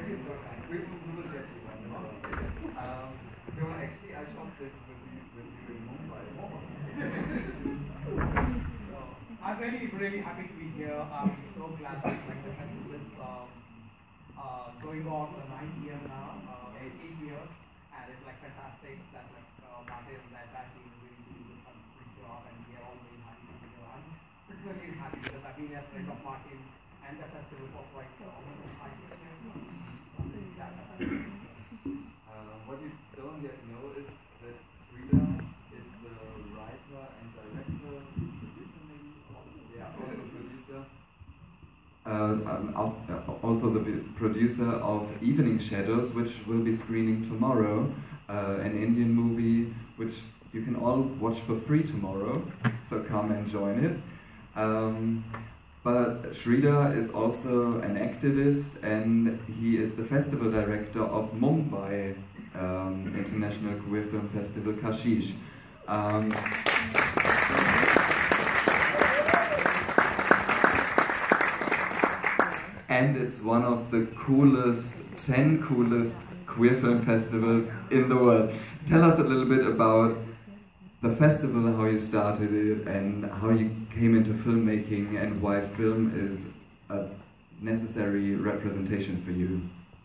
We will get you one. Actually, I shot this with you in Mumbai. So, I'm really happy to be here. I'm so glad that the festival is going on for the 9th year now, 8th year, and it's fantastic that Martin and the entire team really do a great job, and we are all very happy to be here. I'm particularly happy because I've been a friend of Martin and the festival for quite almost 5 years now. What you don't yet know is that Frida is the writer and director, producer maybe? Also producer. Also the producer of Evening Shadows, which will be screening tomorrow, an Indian movie which you can all watch for free tomorrow, so come and join it. But Sridhar is also an activist, and he is the festival director of Mumbai International Queer Film Festival, Kashish. And it's one of the 10 coolest queer film festivals in the world. Tell us a little bit about the festival, how you started it, and how you came into filmmaking, and why film is a necessary representation for you.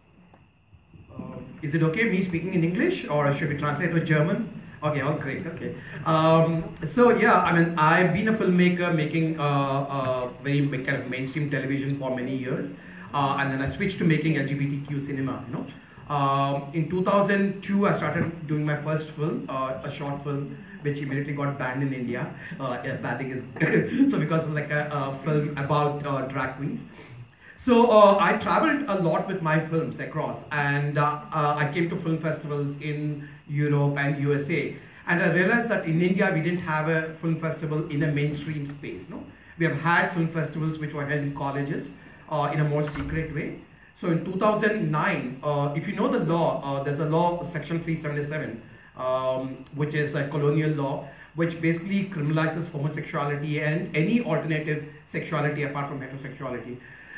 Is it okay me speaking in English, or should we translate to German? Okay, oh great, okay. So yeah, I mean, I've been a filmmaker making very kind of mainstream television for many years, and then I switched to making LGBTQ cinema, you know. In 2002, I started doing my first film, a short film, which immediately got banned in India. Bad thing is, so because it's like a film about drag queens. So I traveled a lot with my films across, and I came to film festivals in Europe and USA. And I realized that in India, we didn't have a film festival in a mainstream space. No, we have had film festivals which were held in colleges in a more secret way. So in 2009, if you know the law, there's a law, Section 377, which is a colonial law, which basically criminalizes homosexuality and any alternative sexuality apart from heterosexuality.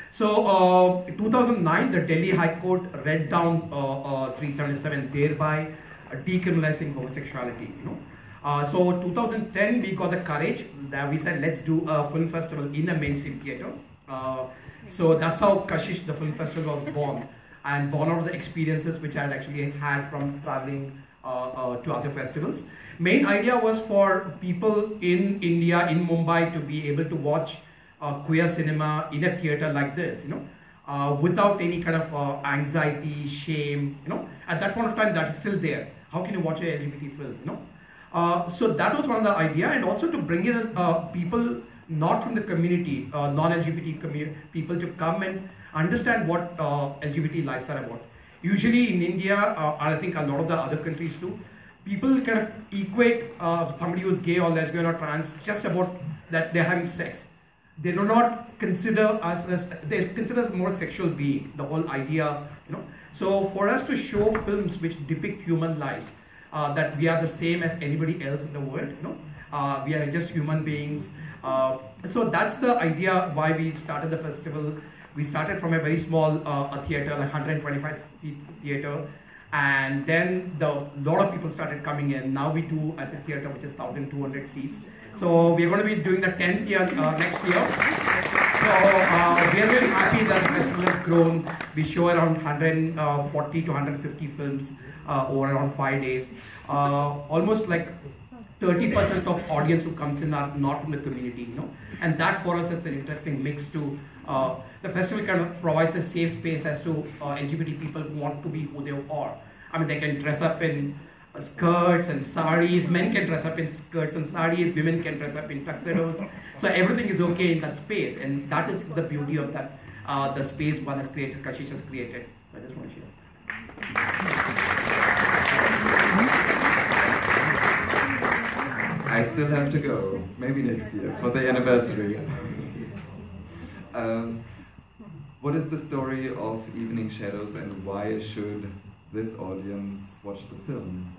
So in 2009, the Delhi High Court read down 377, thereby decriminalizing homosexuality. You know, so 2010, we got the courage that we said, let's do a film festival in a mainstream theater. So that's how Kashish, the film festival, was born, and born out of the experiences which I had actually had from traveling to other festivals. Main idea was for people in India, in Mumbai, to be able to watch queer cinema in a theater like this, you know, without any kind of anxiety, shame, you know. At that point of time, that is still there. How can you watch a LGBT film, you know? So that was one of the idea, and also to bring in people not from the community, non-LGBT community, people to come and understand what LGBT lives are about. Usually in India, I think a lot of the other countries too, people kind of equate somebody who's gay or lesbian or trans just about that they're having sex. They do not consider us as, they consider us more sexual being, the whole idea, you know. So for us to show films which depict human lives, that we are the same as anybody else in the world, you know, we are just human beings. So that's the idea why we started the festival. We started from a very small theater, like 125 seat theater, and then a lot of people started coming in. Now we do at the theater, which is 1,200 seats. So we're going to be doing the 10th year next year. So we're really happy that the festival has grown. We show around 140 to 150 films over around 5 days. Almost like 30% of audience who comes in are not from the community, you know. And that for us is an interesting mix to, the festival kind of provides a safe space as to LGBT people who want to be who they are. I mean, they can dress up in skirts and saris, men can dress up in skirts and saris, women can dress up in tuxedos. So everything is okay in that space, and that is the beauty of that, the space one has created, Kashish has created. So I just want to share. I still have to go, maybe next year, for the anniversary. What is the story of Evening Shadows, and why should this audience watch the film?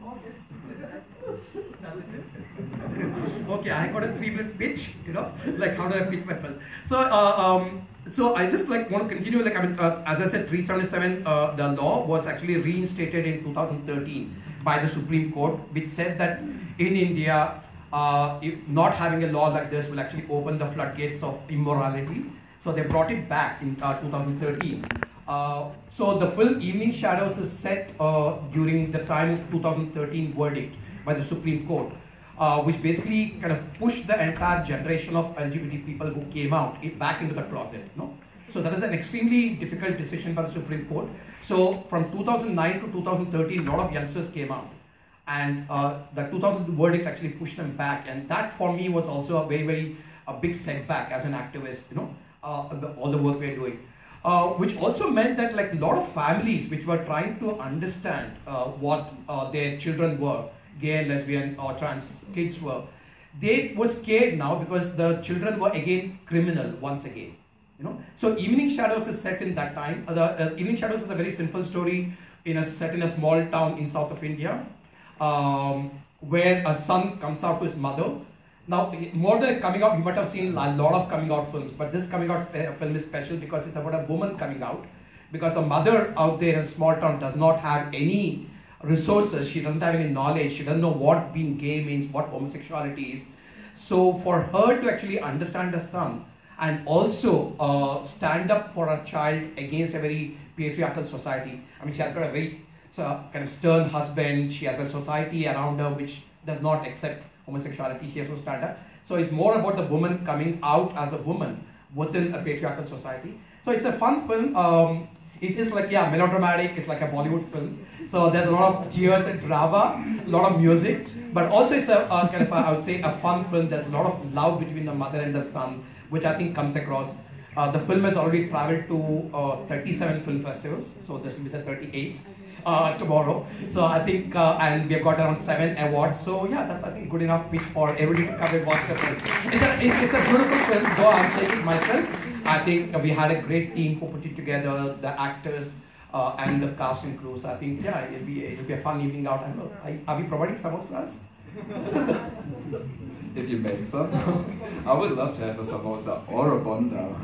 Okay, I got a 3-minute pitch, like how do I pitch my film? So I just like want to continue, like, I mean, as I said, 377, the law was actually reinstated in 2013 by the Supreme Court, which said that in India, not having a law like this will actually open the floodgates of immorality. So they brought it back in 2013. So the film Evening Shadows is set during the time of 2013 verdict by the Supreme Court, which basically kind of pushed the entire generation of LGBT people who came out back into the closet. So that is an extremely difficult decision by the Supreme Court. So from 2009 to 2013, a lot of youngsters came out. And the 2000 verdict actually pushed them back. And that for me was also a very big setback as an activist, all the work we're doing. Which also meant that like a lot of families which were trying to understand what their children were, gay, lesbian or trans kids were, they were scared now because the children were again criminal once again. So Evening Shadows is set in that time. Evening Shadows is a very simple story set in a small town in south of India, where a son comes out to his mother. Now, more than coming out, you might have seen a lot of coming out films, but this coming out film is special because it's about a woman coming out. Because a mother out there in a small town does not have any resources, she doesn't have any knowledge, she doesn't know what being gay means, what homosexuality is. So for her to actually understand her son and also stand up for her child against a very patriarchal society. I mean, she has got a very kind of stern husband, she has a society around her which does not accept homosexuality, she has to stand up. So it's more about the woman coming out as a woman within a patriarchal society. So it's a fun film. It is like, yeah, melodramatic, it's like a Bollywood film. So there's a lot of tears and drama, a lot of music, but also it's a kind of, I would say, a fun film. There's a lot of love between the mother and the son, which I think comes across. The film has already traveled to 37 film festivals, so this will be the 38th. Tomorrow. So I think, and we have got around 7 awards. So yeah, that's I think good enough pitch for everybody to come and watch the film. It's a beautiful film, though I'm saying it myself. I think we had a great team who put it together, the actors and the cast and crew. So I think, yeah, it'll be a fun evening out. I don't know, are we providing samosas? If you make some. I would love to have a samosa or a bonda.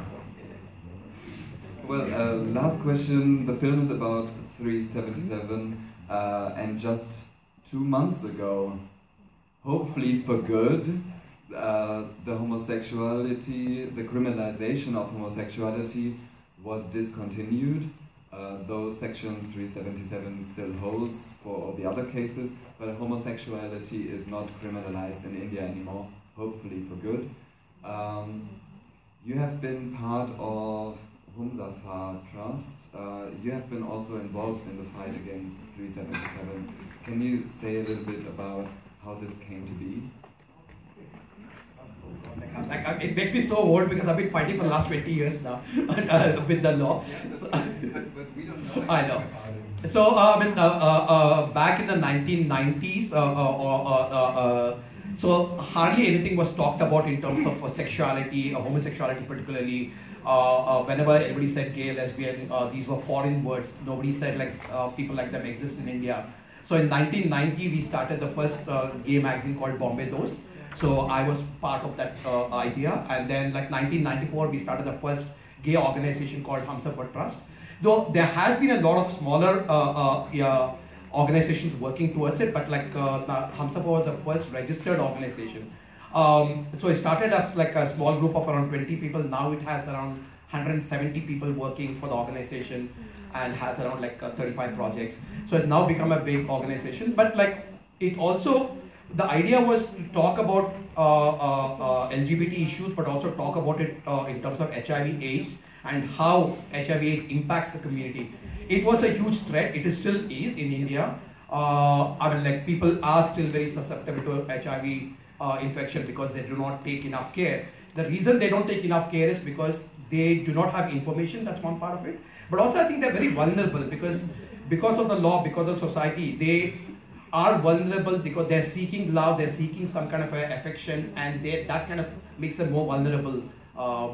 Well, last question. The film is about 377, and just 2 months ago, hopefully for good, the homosexuality, the criminalization of homosexuality was discontinued, though Section 377 still holds for all the other cases, but homosexuality is not criminalized in India anymore, hopefully for good. You have been part of Humsafar Trust. You have been also involved in the fight against 377. Can you say a little bit about how this came to be? It makes me so old because I've been fighting for the last 20 years now with the law. But we don't know. I know. So back in the 1990s, so hardly anything was talked about in terms of sexuality, homosexuality particularly. Whenever anybody said gay, lesbian, these were foreign words. Nobody said like people like them exist in India. So in 1990, we started the first gay magazine called Bombay Dost. So I was part of that idea. And then like 1994, we started the first gay organization called Humsafar Trust. Though there has been a lot of smaller organizations working towards it, but like Humsafar was the first registered organization. So it started as like a small group of around 20 people. Now it has around 170 people working for the organization and has around like 35 projects. So it's now become a big organization. But like it also, the idea was to talk about LGBT issues, but also talk about it in terms of HIV/AIDS and how HIV/AIDS impacts the community. It was a huge threat. It still is in India. I mean, like people are still very susceptible to HIV infection because they do not take enough care. The reason they don't take enough care is because they do not have information. That's one part of it. But also I think they're very vulnerable because of the law, because of society, they are vulnerable because they're seeking love, they're seeking some kind of affection, and that kind of makes them more vulnerable.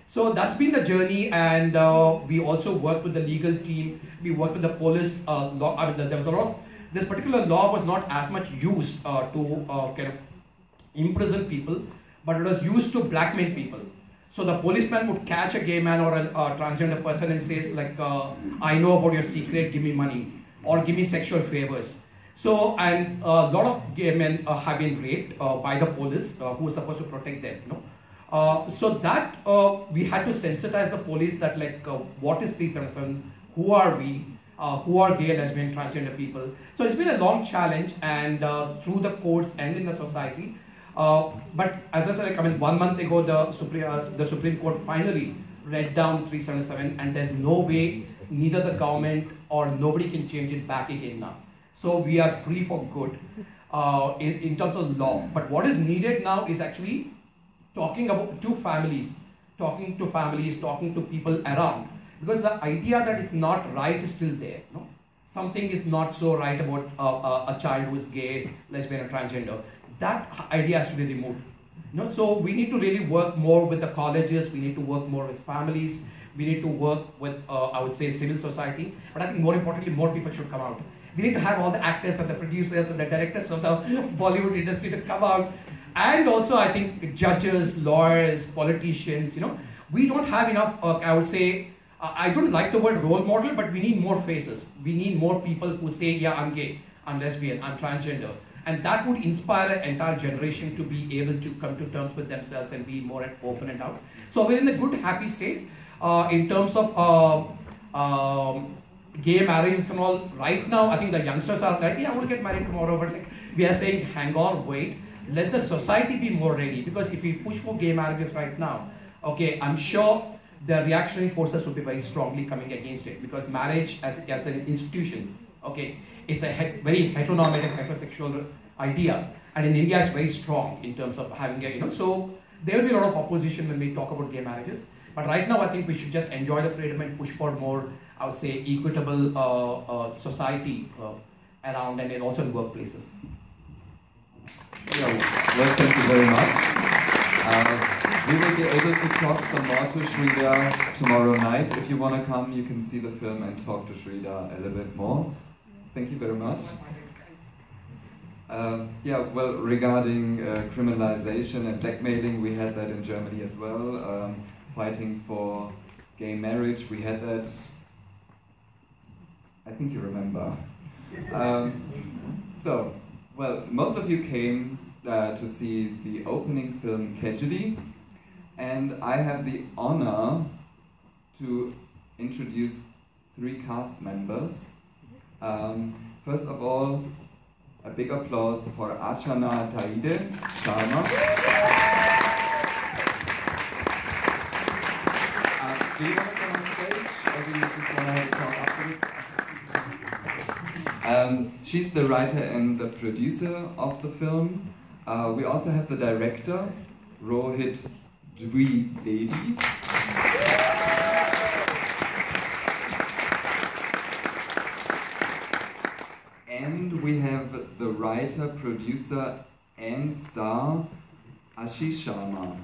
So that's been the journey, and we also worked with the legal team. We worked with the police law. I mean, there was a lot of, this particular law was not as much used to kind of imprison people, but it was used to blackmail people. So the policeman would catch a gay man or a transgender person and says like, I know about your secret, give me money, or give me sexual favors. So, and a lot of gay men have been raped by the police who was supposed to protect them. So that we had to sensitize the police that like, what is 377, who are we, who are gay, lesbian, transgender people. So it's been a long challenge, and through the courts and in the society. But as I said, like, I mean, 1 month ago, the Supreme Court finally read down 377, and there's no way neither the government or nobody can change it back again now. So we are free for good in terms of law. But what is needed now is actually talking to families, talking to people around. Because the idea that it's not right is still there. No? Something is not so right about a child who is gay, lesbian, or transgender. That idea has to be removed. So we need to really work more with the colleges, we need to work more with families, we need to work with, I would say, civil society. But I think more importantly, more people should come out. We need to have all the actors and the producers and the directors of the Bollywood industry to come out. And also, I think judges, lawyers, politicians, we don't have enough, I would say, I don't like the word role model, but we need more faces. We need more people who say, yeah, I'm gay, I'm lesbian, I'm transgender. And that would inspire an entire generation to be able to come to terms with themselves and be more open and out. So we're in a good, happy state. In terms of gay marriages and all, right now, I think the youngsters are like, yeah, I want to get married tomorrow, but like, we are saying, hang on, wait. Let the society be more ready, because if we push for gay marriages right now, okay, I'm sure the reactionary forces will be very strongly coming against it, because marriage as an institution, okay, it's a very heteronormative, heterosexual idea, and in India it's very strong in terms of having a, so there will be a lot of opposition when we talk about gay marriages. But right now I think we should just enjoy the freedom and push for more, I would say, equitable society around, and also in workplaces. Yeah, well, thank you very much. We will be able to talk some more to Shrida tomorrow night. If you want to come, you can see the film and talk to Shrida a little bit more. Thank you very much. Yeah, well, regarding criminalization and blackmailing, we had that in Germany as well. Fighting for gay marriage, we had that. I think you remember. So, well, most of you came to see the opening film Kejdi, and I have the honor to introduce 3 cast members. First of all, a big applause for Archana Taide Sharma. Do you want to come on stage, or do you just want to talk afterwards? She's the writer and the producer of the film. We also have the director, Rohit Dwivedi. And we have the writer, producer, and star, Ashish Sharma.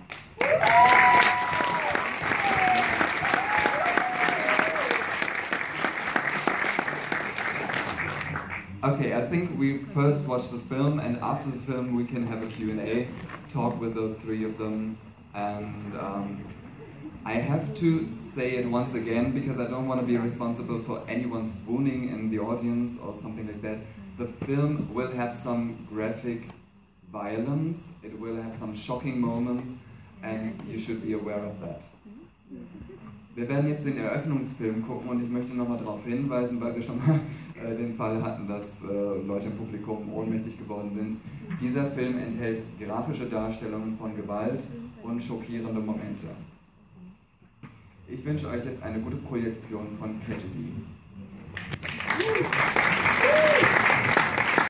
Okay, I think we first watch the film, and after the film we can have a Q&A, talk with the 3 of them, and I have to say it once again, because I don't want to be responsible for anyone swooning in the audience or something like that. The film will have some graphic violence, it will have some shocking moments, and you should be aware of that. Wir werden jetzt den Eröffnungsfilm gucken, und ich möchte nochmal darauf hinweisen, weil wir schon mal den Fall hatten, dass Leute im Publikum ohnmächtig geworden sind. Dieser Film enthält grafische Darstellungen von Gewalt und schockierende Momente. Ich wünsche euch jetzt eine gute Projektion von Kejdi.